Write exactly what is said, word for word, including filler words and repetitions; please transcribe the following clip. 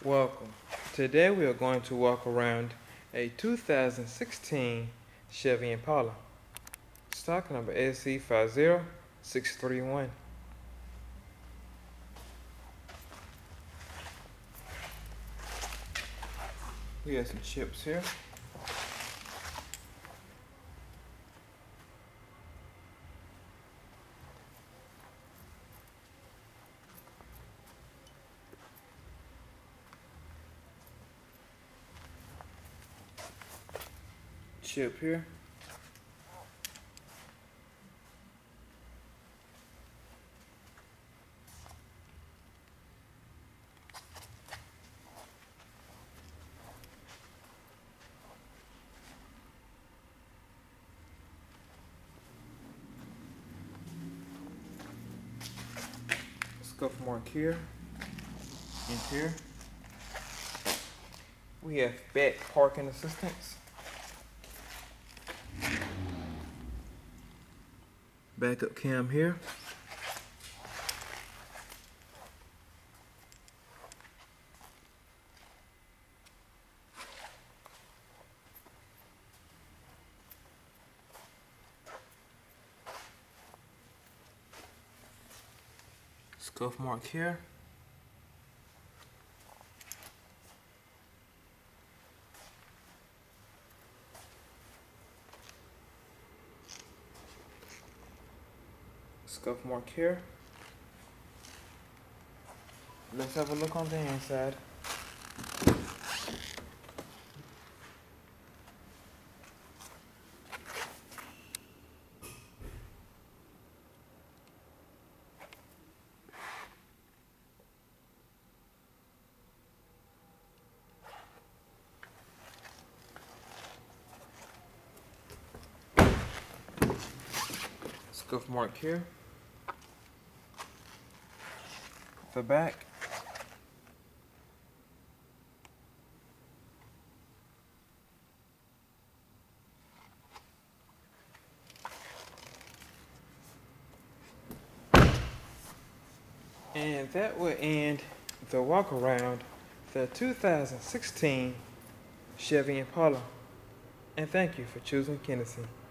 Welcome. Today we are going to walk around a two thousand sixteen Chevy Impala. Stock number S C five zero six three one. We have some chips here. Chip here. Scuff mark here. And here. We have back parking assistance. Backup cam here. Scuff mark here. Scuff mark here. Let's have a look on the inside. Scuff mark here. The back. And that will end the walk around the two thousand sixteen Chevy Impala. And thank you for choosing Kinnison.